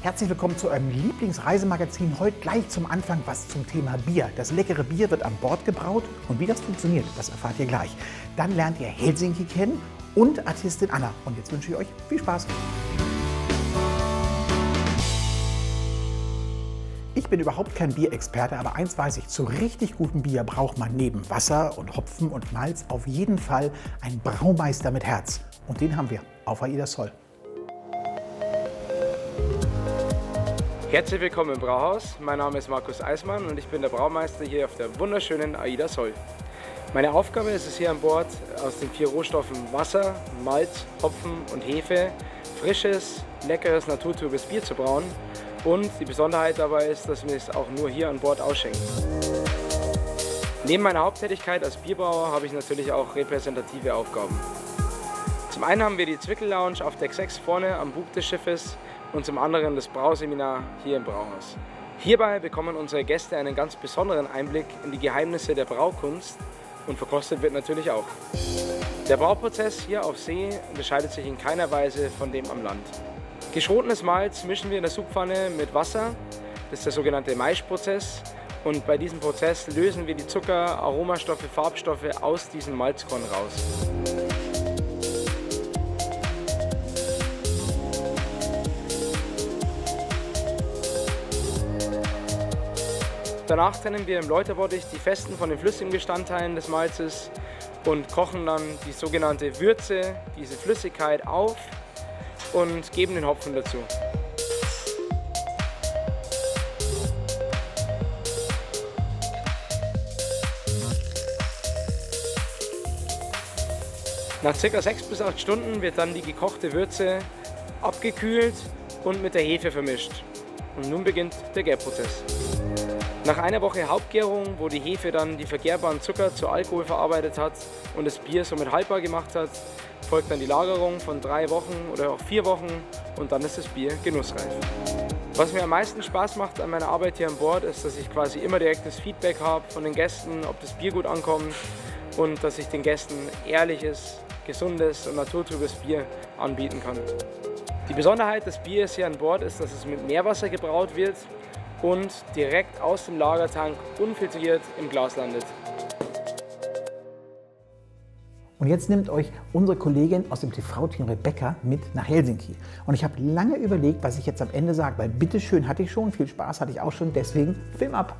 Herzlich willkommen zu eurem Lieblingsreisemagazin. Heute gleich zum Anfang was zum Thema Bier. Das leckere Bier wird an Bord gebraut und wie das funktioniert, das erfahrt ihr gleich. Dann lernt ihr Helsinki kennen und Artistin Anna. Und jetzt wünsche ich euch viel Spaß. Ich bin überhaupt kein Bierexperte, aber eins weiß ich, zu richtig gutem Bier braucht man neben Wasser und Hopfen und Malz auf jeden Fall einen Braumeister mit Herz. Und den haben wir auf AIDA Sol. Herzlich willkommen im Brauhaus. Mein Name ist Markus Eismann und ich bin der Braumeister hier auf der wunderschönen AIDA Sol. Meine Aufgabe ist es hier an Bord, aus den 4 Rohstoffen Wasser, Malz, Hopfen und Hefe frisches, leckeres, naturtrübes Bier zu brauen. Und die Besonderheit dabei ist, dass wir es auch nur hier an Bord ausschenken. Neben meiner Haupttätigkeit als Bierbrauer habe ich natürlich auch repräsentative Aufgaben. Zum einen haben wir die Zwickel Lounge auf Deck 6 vorne am Bug des Schiffes und zum anderen das Brauseminar hier im Brauhaus. Hierbei bekommen unsere Gäste einen ganz besonderen Einblick in die Geheimnisse der Braukunst und verkostet wird natürlich auch. Der Brauprozess hier auf See unterscheidet sich in keiner Weise von dem am Land. Geschrotenes Malz mischen wir in der Supppfanne mit Wasser, das ist der sogenannte Maischprozess. Und bei diesem Prozess lösen wir die Zucker, Aromastoffe, Farbstoffe aus diesem Malzkorn raus. Danach trennen wir im Läuterbottich die festen von den flüssigen Bestandteilen des Malzes und kochen dann die sogenannte Würze, diese Flüssigkeit auf und geben den Hopfen dazu. Nach ca. 6 bis 8 Stunden wird dann die gekochte Würze abgekühlt und mit der Hefe vermischt. Und nun beginnt der Gärprozess. Nach einer Woche Hauptgärung, wo die Hefe dann die vergärbaren Zucker zu Alkohol verarbeitet hat und das Bier somit haltbar gemacht hat, folgt dann die Lagerung von 3 Wochen oder auch 4 Wochen und dann ist das Bier genussreif. Was mir am meisten Spaß macht an meiner Arbeit hier an Bord, ist, dass ich quasi immer direktes Feedback habe von den Gästen, ob das Bier gut ankommt und dass ich den Gästen ehrliches, gesundes und naturtrübes Bier anbieten kann. Die Besonderheit des Biers hier an Bord ist, dass es mit Meerwasser gebraut wird und direkt aus dem Lagertank unfiltriert im Glas landet. Und jetzt nimmt euch unsere Kollegin aus dem TV-Team Rebecca mit nach Helsinki. Und ich habe lange überlegt, was ich jetzt am Ende sage, weil bitteschön hatte ich schon, viel Spaß hatte ich auch schon, deswegen Film ab.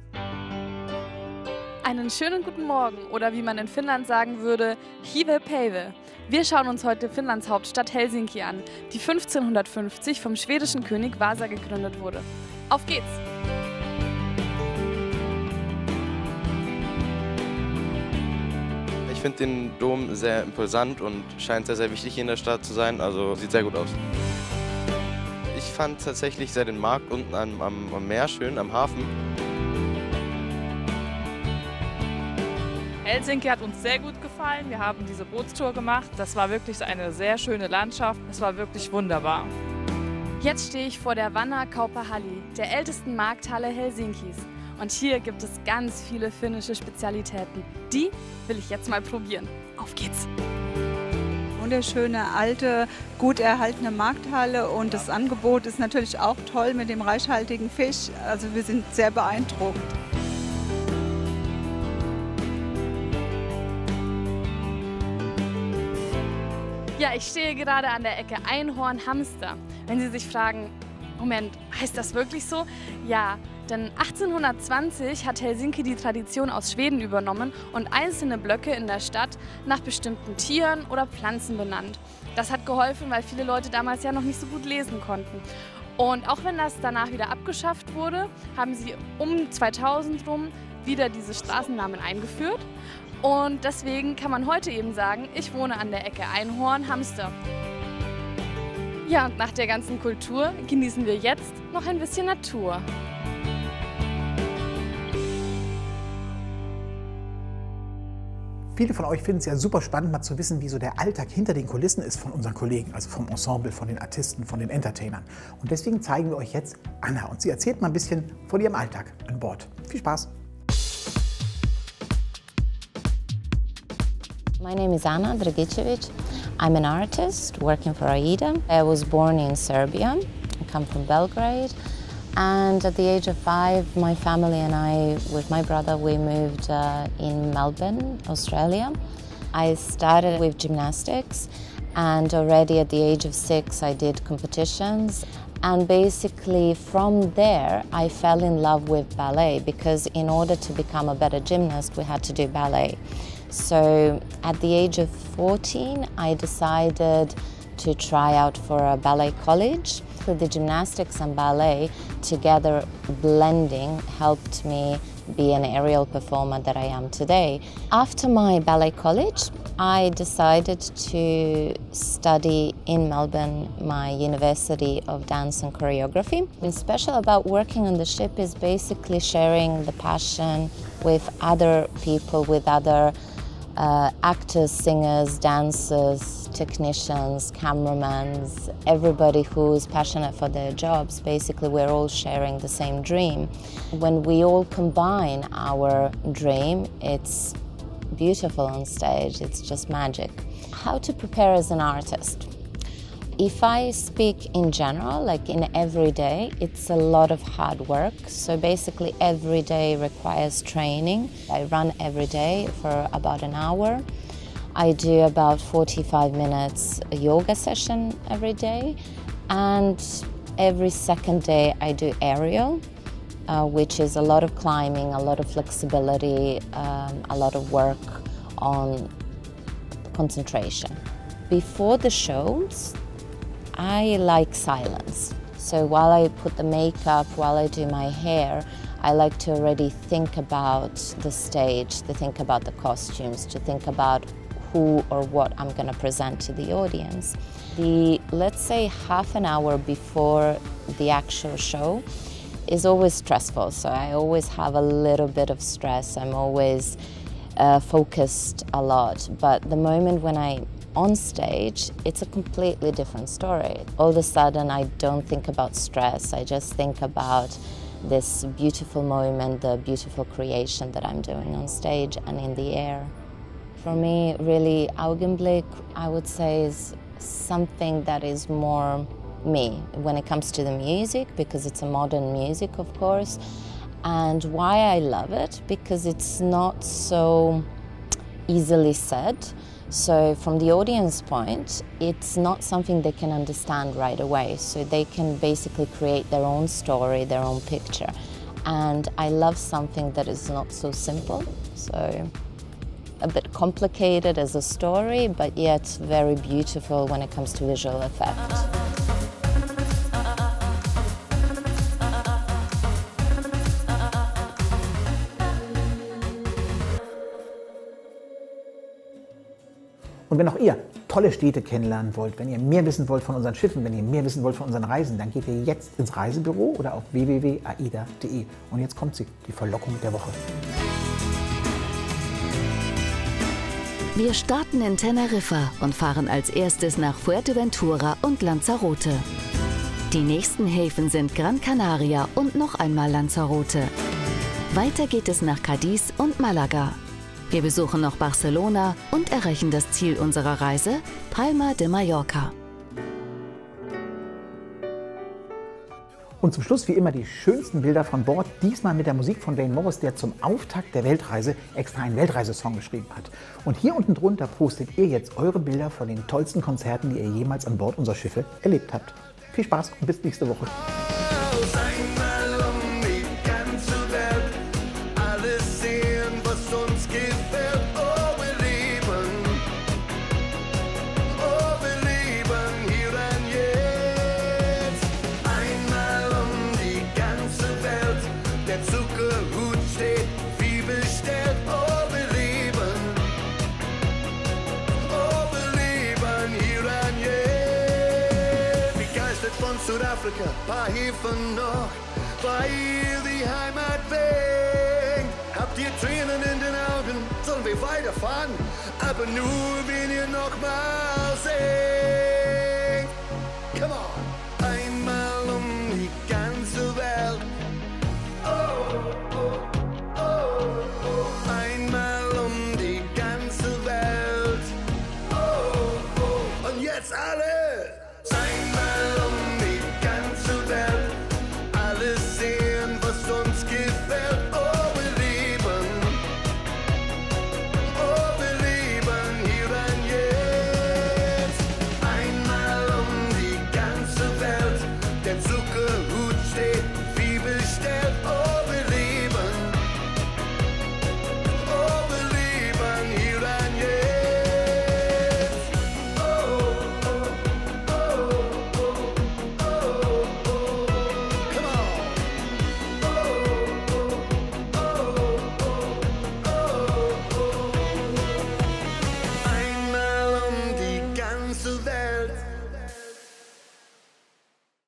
Einen schönen guten Morgen oder wie man in Finnland sagen würde, Hive Päive. Wir schauen uns heute Finnlands Hauptstadt Helsinki an, die 1550 vom schwedischen König Vasa gegründet wurde. Auf geht's! Ich finde den Dom sehr imposant und scheint sehr, sehr wichtig in der Stadt zu sein, also sieht sehr gut aus. Ich fand tatsächlich sehr den Markt unten am Meer schön, am Hafen. Helsinki hat uns sehr gut gefallen. Wir haben diese Bootstour gemacht. Das war wirklich eine sehr schöne Landschaft. Es war wirklich wunderbar. Jetzt stehe ich vor der Vanha-Kauppahalli, der ältesten Markthalle Helsinkis. Und hier gibt es ganz viele finnische Spezialitäten. Die will ich jetzt mal probieren. Auf geht's! Wunderschöne, alte, gut erhaltene Markthalle und das Angebot ist natürlich auch toll mit dem reichhaltigen Fisch. Also wir sind sehr beeindruckt. Ja, ich stehe gerade an der Ecke Einhorn-Hamster. Wenn Sie sich fragen, Moment, heißt das wirklich so? Ja, denn 1820 hat Helsinki die Tradition aus Schweden übernommen und einzelne Blöcke in der Stadt nach bestimmten Tieren oder Pflanzen benannt. Das hat geholfen, weil viele Leute damals ja noch nicht so gut lesen konnten. Und auch wenn das danach wieder abgeschafft wurde, haben sie um 2000 rum wieder diese Straßennamen eingeführt. Und deswegen kann man heute eben sagen, ich wohne an der Ecke Einhorn-Hamster. Ja, und nach der ganzen Kultur genießen wir jetzt noch ein bisschen Natur. Viele von euch finden es ja super spannend, mal zu wissen, wie so der Alltag hinter den Kulissen ist von unseren Kollegen, also vom Ensemble, von den Artisten, von den Entertainern. Und deswegen zeigen wir euch jetzt Anna und sie erzählt mal ein bisschen von ihrem Alltag an Bord. Viel Spaß! My name is Anna Dragicevic. I'm an artist working for AIDA. I was born in Serbia, a come from Belgrade. And at the age of 5, my family and I, with my brother, we moved in Melbourne, Australia. I started with gymnastics, and already at the age of 6, I did competitions. And basically from there, I fell in love with ballet, because in order to become a better gymnast, we had to do ballet. So at the age of 14, I decided to try out for a ballet college. The gymnastics and ballet together blending helped me be an aerial performer that I am today. After my ballet college, I decided to study in Melbourne my University of Dance and Choreography. What's special about working on the ship is basically sharing the passion with other people, with other actors, singers, dancers, technicians, cameramen, everybody who's passionate for their jobs. Basically, we're all sharing the same dream. When we all combine our dream, it's beautiful on stage, it's just magic. How to prepare as an artist? If I speak in general, like in every day, it's a lot of hard work. So basically every day requires training. I run every day for about an hour. I do about 45 minutes a yoga session every day. And every second day I do aerial, which is a lot of climbing, a lot of flexibility, a lot of work on concentration. Before the shows, I like silence. So while I put the makeup, while I do my hair, I like to already think about the stage, to think about the costumes, to think about who or what I'm going to present to the audience. Let's say half an hour before the actual show is always stressful. So I always have a little bit of stress. I'm always focused a lot. But the moment when I'm on stage, it's a completely different story. All of a sudden, I don't think about stress. I just think about this beautiful moment, the beautiful creation that I'm doing on stage and in the air. For me, really, Augenblick, I would say, is something that is more me when it comes to the music, because it's a modern music, of course. And why I love it, because it's not so easily said. So from the audience point, it's not something they can understand right away. So they can basically create their own story, their own picture. And I love something that is not so simple. So a bit complicated as a story, but yet very beautiful when it comes to visual effect. Und wenn auch ihr tolle Städte kennenlernen wollt, wenn ihr mehr wissen wollt von unseren Schiffen, wenn ihr mehr wissen wollt von unseren Reisen, dann geht ihr jetzt ins Reisebüro oder auf www.aida.de. Und jetzt kommt sie, die Verlockung der Woche. Wir starten in Teneriffa und fahren als erstes nach Fuerteventura und Lanzarote. Die nächsten Häfen sind Gran Canaria und noch einmal Lanzarote. Weiter geht es nach Cadiz und Malaga. Wir besuchen noch Barcelona und erreichen das Ziel unserer Reise, Palma de Mallorca. Und zum Schluss wie immer die schönsten Bilder von Bord, diesmal mit der Musik von Wayne Morris, der zum Auftakt der Weltreise extra einen Weltreisesong geschrieben hat. Und hier unten drunter postet ihr jetzt eure Bilder von den tollsten Konzerten, die ihr jemals an Bord unserer Schiffe erlebt habt. Viel Spaß und bis nächste Woche. Südafrika, paar Häfen noch, weil die Heimat winkt. Habt ihr Tränen in den Augen, sollen wir weiterfahren? Aber nur, wenn ihr noch mal singt. Come on!